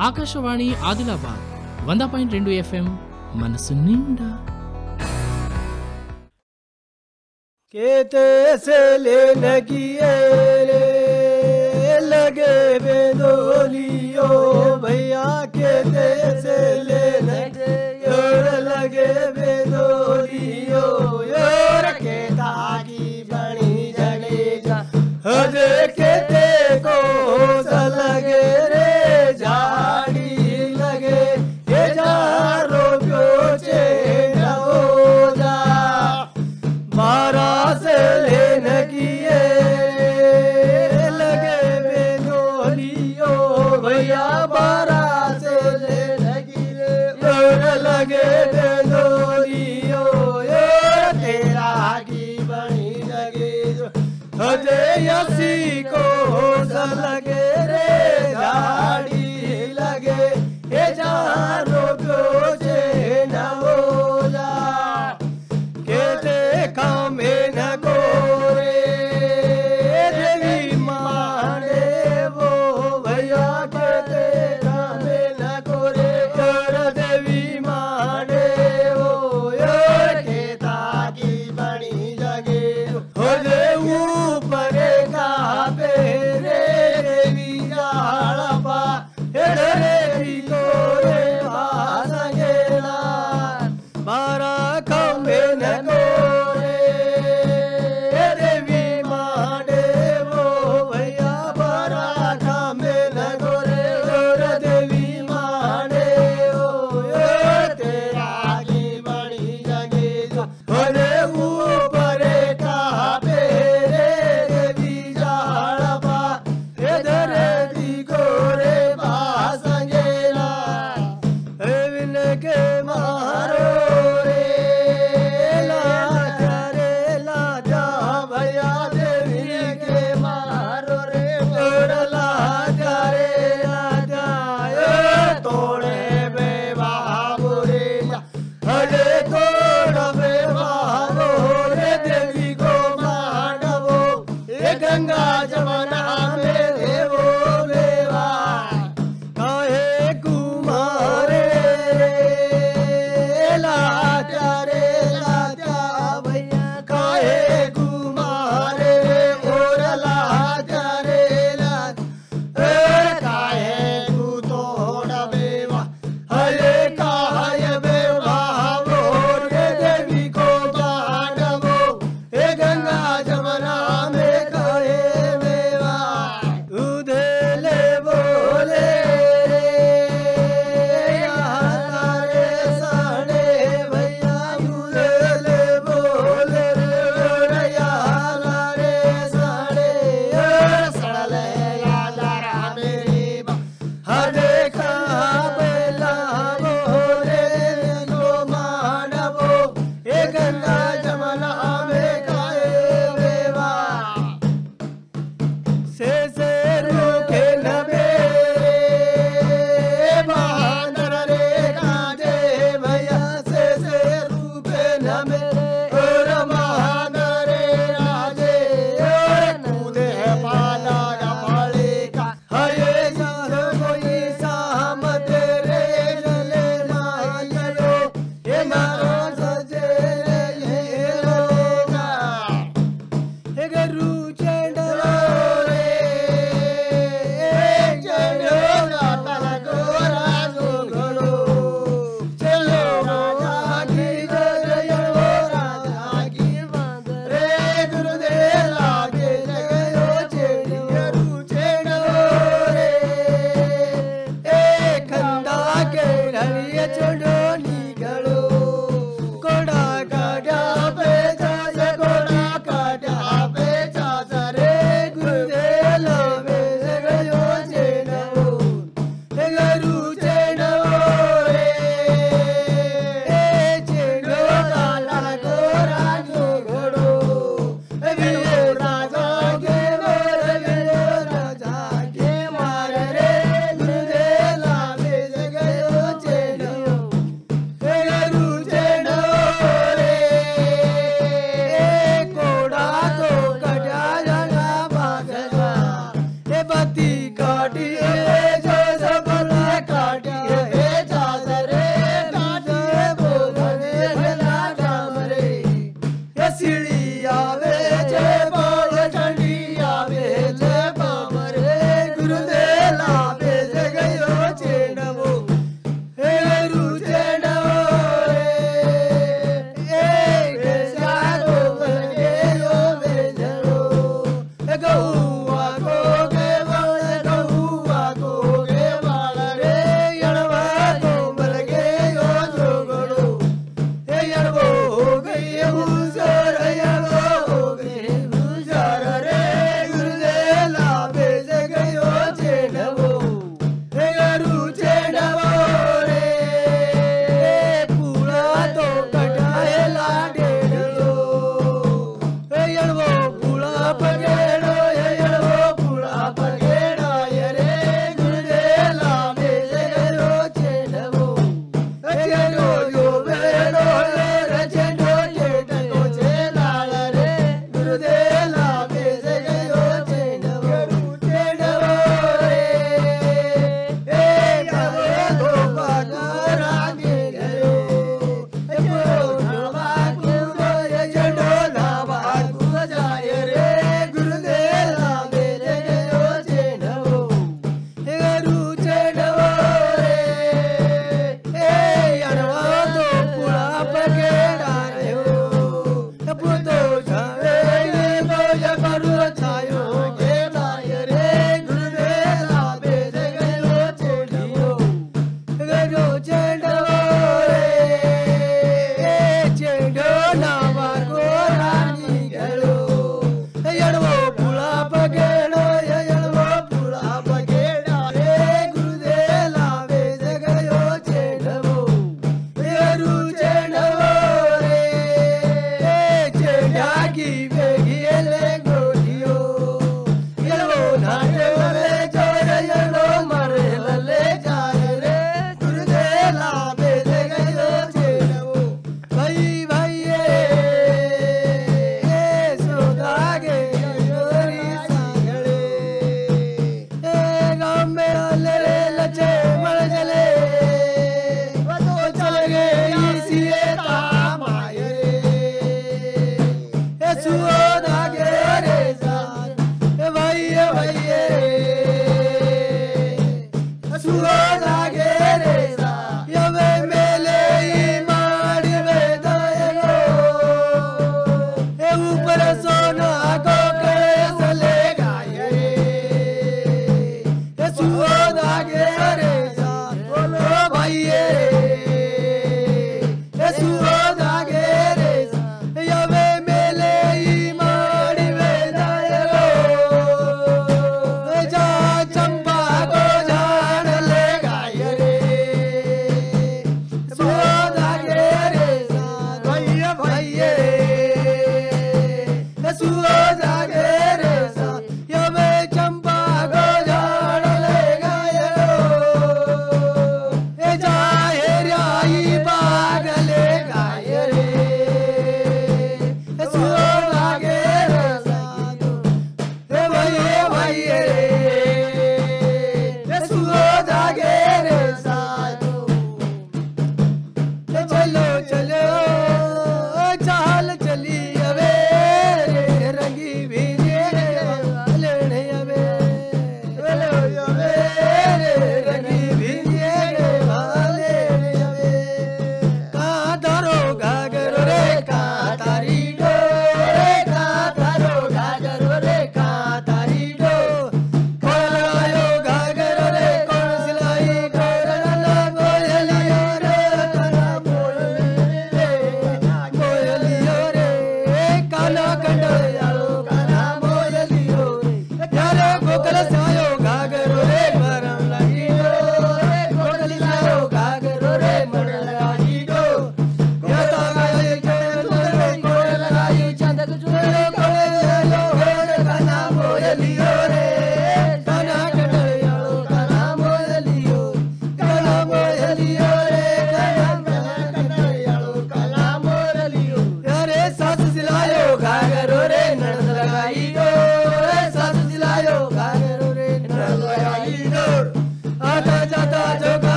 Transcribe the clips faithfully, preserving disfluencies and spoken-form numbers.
ఆకాశవాణి ఆదిలాబాద్ వంద పాయింట్ రెండు ఎఫ్ఎం మనసు నిండా. केते से लेने की लगे बेदोलियो भैया केते से लेने लगे बेदोलियो योर के तागी बनी जले जा हजे केते को लगे रे झाड़ी लगे ये जारो प्योचे जा बारा से लेने की लगे बेदोलियो भैया बारा से लेने की लगे बेदोलियो ये तेरा की बनी लगे हजे यसी को लगे रे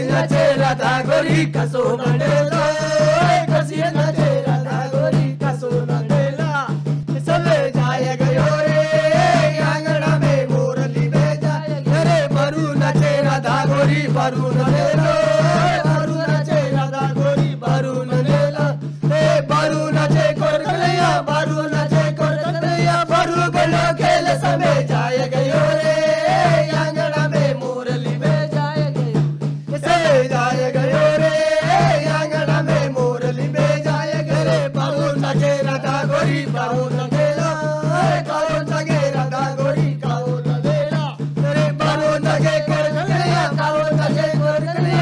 नचे राधा गोरी कसो नडेला कसी नचे राधा गोरी कसो नडेला सबे जाए गयो रे आंगना में मुरली बेजा रे बरू नचे राधा गोरी बरू नडेला बरू नचे राधा गोरी बरू नडेला ए बरू नचे कोरकलिया बरू नचे कोरकलिया बरू गलो खेल सबे जाए गयो रे आंगना में मुरली बेजाए गयो से जाए गयो रे आंगना में मुरली बेजाए गयो रे बरू नचे राधा गोरी बरू नडेला काओ नगे राधा गोरी काओ नडेला रे बरू नगे कोरकलिया काओ नगे कोरकलिया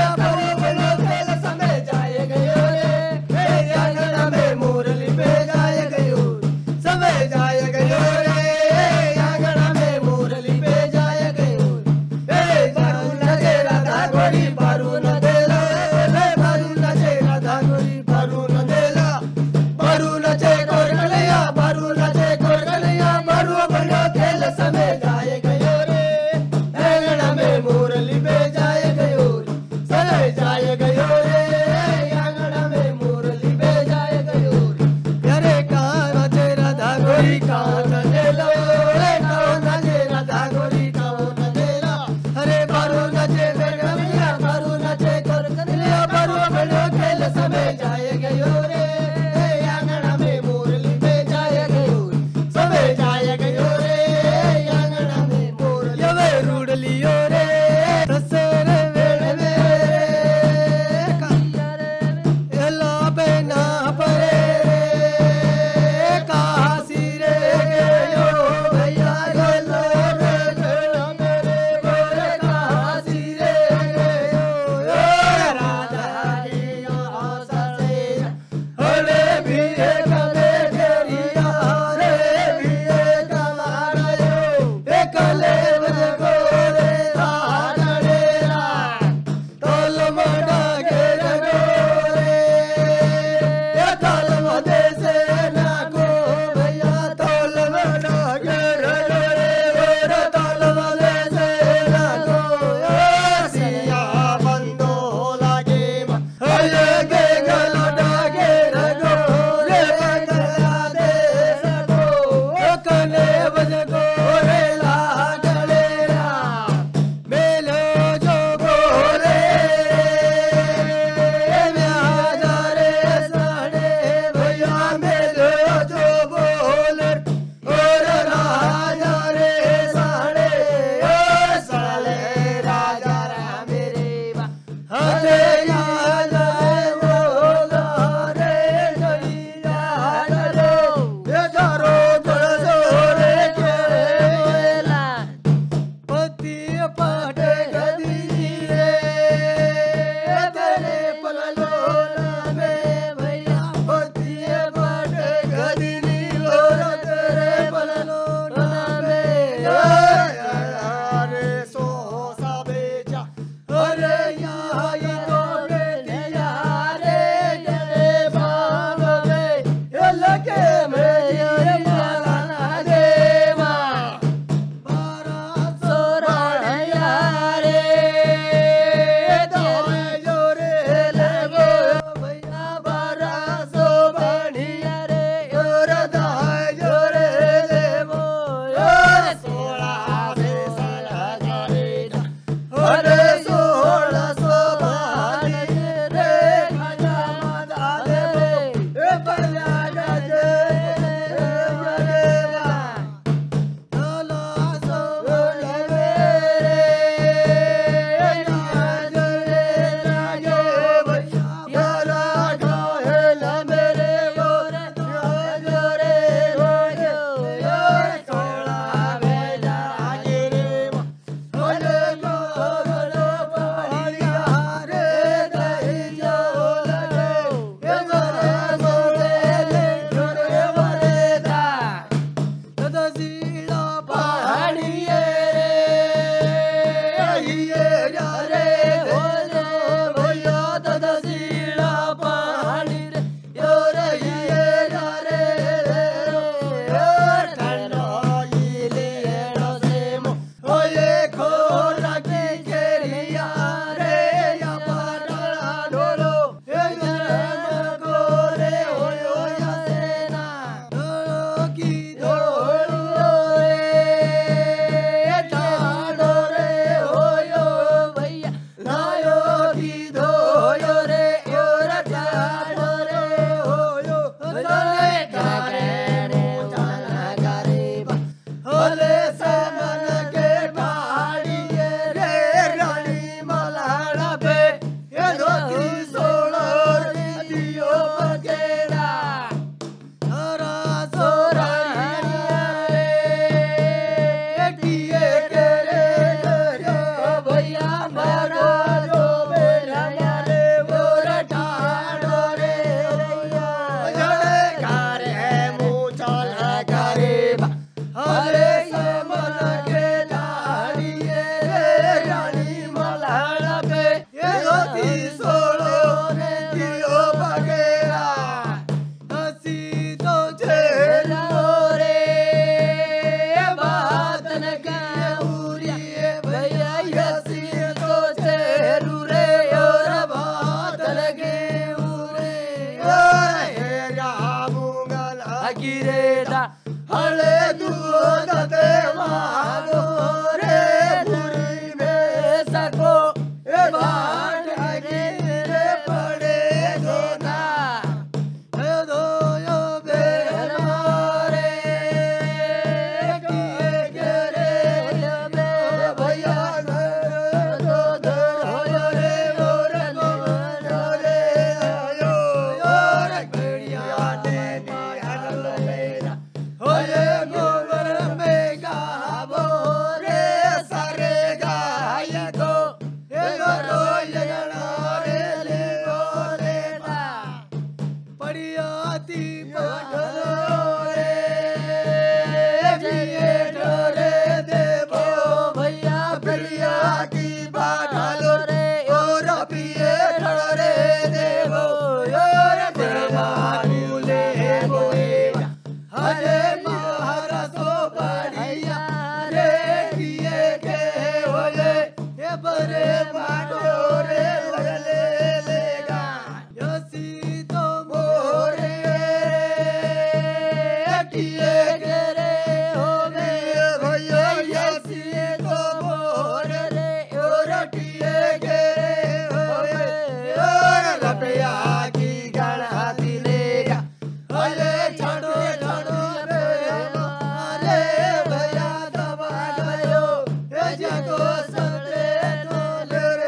देवो ए बाट गिरे पड़े दोना ए दो यो बेर मारे किए गिरे मेरे भैया दो दो यो रे मोर नो रे यो यो रे बढ़िया ने निहल मेरा होए गोबर में गावो रे सारे गाय को ए गरो यगना रे ले बोले ना पड़ियाती पठलो रे जिए ढोरे देवो भैया पड़िया की बाढ़लो रे और पिए ढोरे देवो और बेमारू ले बोएगा हरे महाराजो बढ़िया रे किए के होले ये बरे बाटो रे लगले लेगा यसी तो मोरे किए के रे होले भैया यसी तो मोरे रे और किए के रे होले और लपया की गणा दिलेगा अरे छड़ो छड़ो रे हमारे भैया दबा गयो ये जगो सबले ढोल रे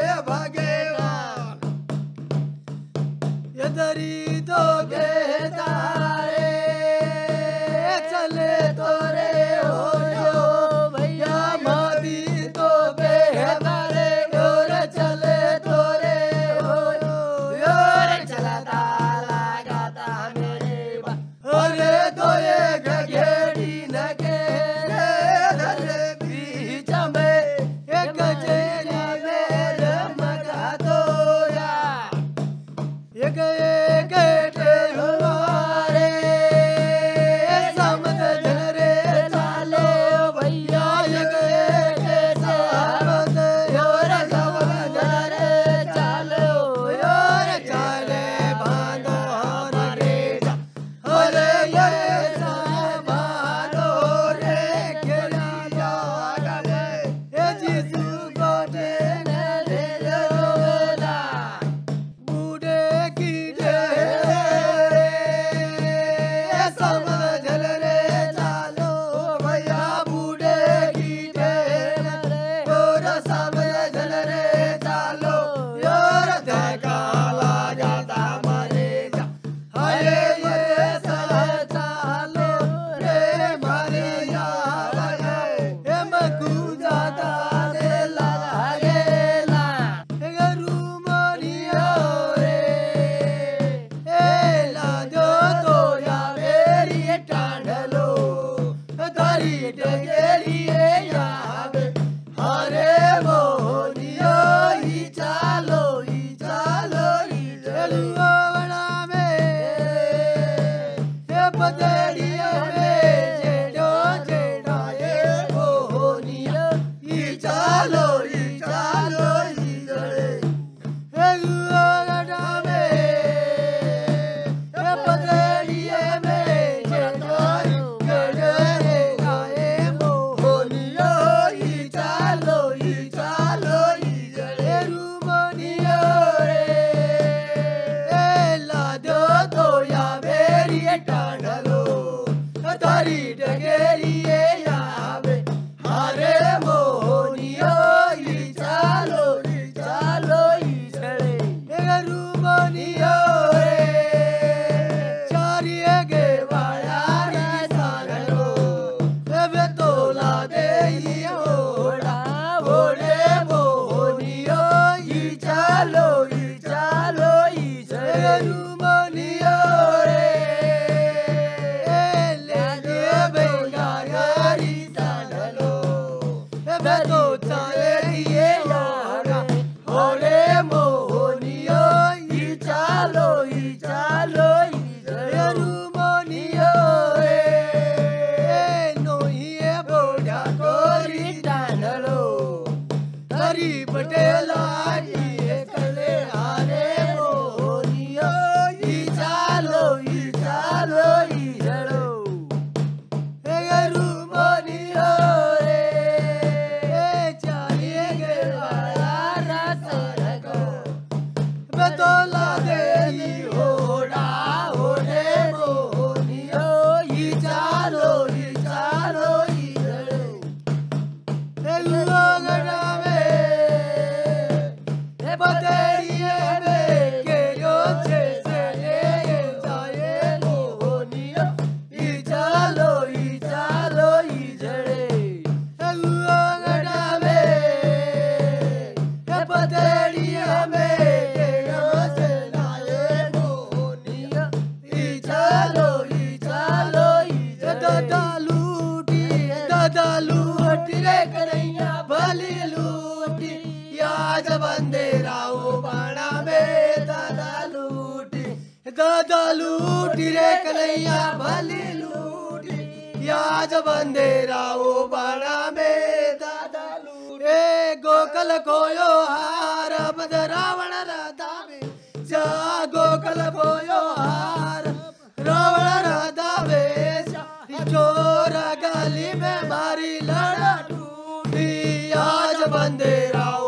पतेड़िए में के यो छे से ये जाए मोहनिया ई चालो ई चालो ई झड़े अंगड़ा में ये पतेड़िए में के यो छे लाए मोहनिया ई चालो ई चालो ई दादा लूटी दादा लूटी रे कन्हैया भली लूटी आज बंदे राओ बाणा में दादा लूटी दादा लूटी रे कन्हैया भली लूटी आज बंदे राओ बाणा में दादा लूटी ए गोकल खोयो हार बद रावण राधा में जा गोकल खोयो हार रावण राधा में चोर गली में मारी लड़ा टूटी आज बंदे राओ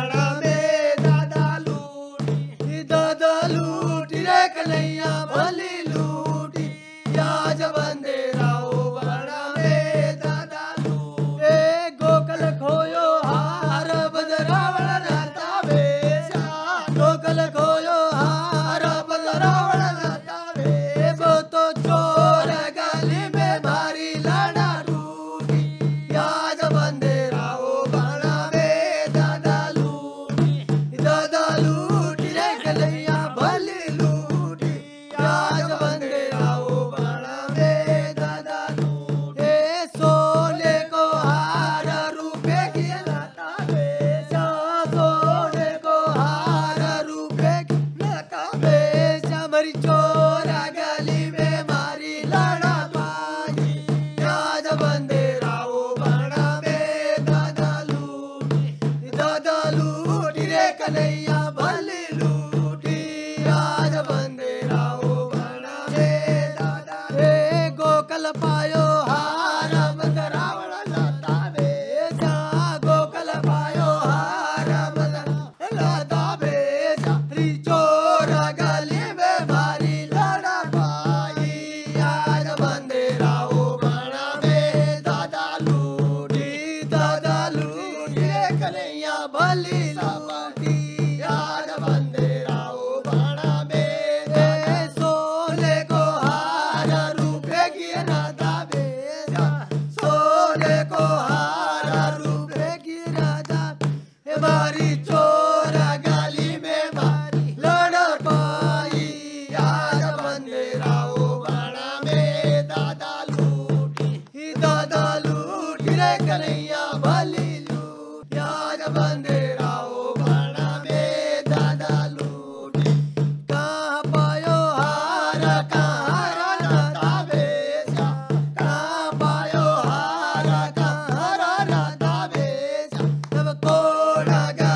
कन्हैया भली लूटी आज बंदे राओ बाणा में दादा लूटी ए गोकल खोयो हार बद रावण राधा बेचा गोकल खोयो हार बद रावण राधा बे वो तो चोर गली में मारी लड़ा टूटी आज बंदे राओ बाणा में दादा लूटी दादा लूटी रे कन्हैया भली कन्हैया भली लूटी आज बंदे राओ बाणा में दादा ए गोकल पायो हार बद रावण लाता बेचा गोकल पायो हार बद लाता बेचा चोर गली में भारी लड़ा पाई आज बंदे राओ बाणा में दादा लूटी दादा लूटी कन्हैया भली मारी चोर गली में मारी लड़ा पाई आज बंदे राओ बाणा में दादा लूटी दादा लूटी रे कन्हैया भली लूटी आज बंदे राओ बाणा में दादा लूटी कहाँ पायो हार कहाँ राधा बेचा कहाँ पायो हार कहाँ राधा बेचा तब कोड़ा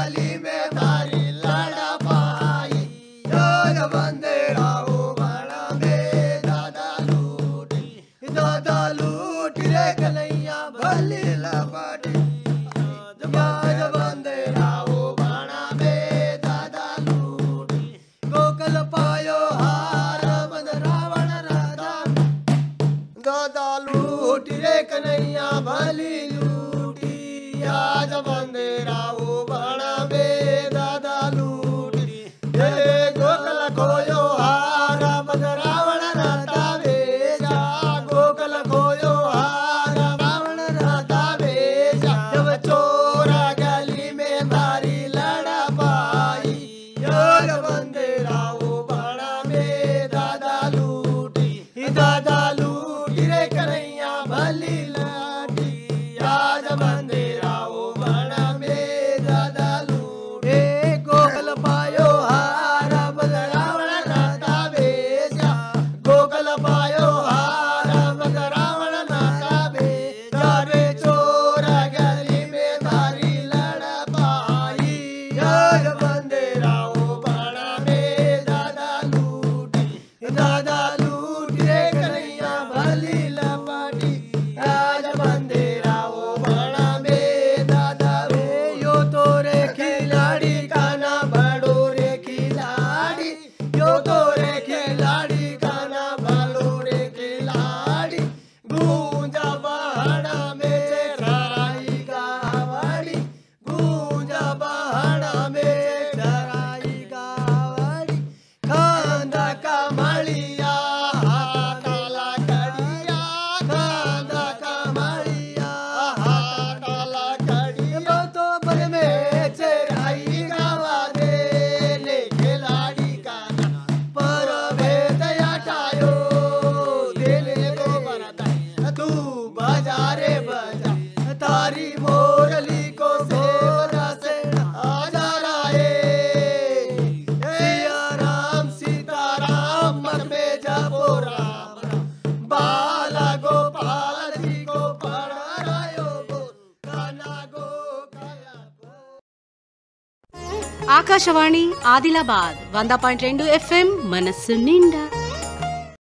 बंदे राओ बाणा में दादा लूटी दादा लूटी रे कन्हैया भली लपाटी आज बंदे राओ बाणा में दादा लूटी गोकल पायो हार बद रावण राधा दादा लूटी रे कन्हैया भली लूटी आज बंदे राओ बाणा में दादा लूटी गोकल खोयो हार बद रावण राधा बेचा गोकल खोयो हार रावण राधा बेचा जब चोर गली में मारी लड़ा पाई आज बंदे राओ बाणा में दादा लूटी दादा लूटी रे कन्हैया भली लाटी आज बंदे राओ बाणा में दादा लूटी गोकल पायो हार बद रावण राधा बेचा गोकल पायो हार बद रावण राधा बेचा रे चोर गली में मारी लड़ा पाई आज बंदे राओ बाणा में दादा लूटी दादा लूटी रे कन्हैया भली लपाटी आज बंदे राओ बाणा में दादा रे यो तो रे खिलाड़ी काना बड़ो रे खिलाड़ी यो तो रे खिलाड़ी काना बड़ो रे खिलाड़ी गूंजा बहाड़ा में राई का वाड़ी गूंजा बहाड़ा में ఆకాశవాణి ఆదిలాబాద్ వంద పాయింట్ రెండు ఎఫ్ఎం మనస్సు నిండా.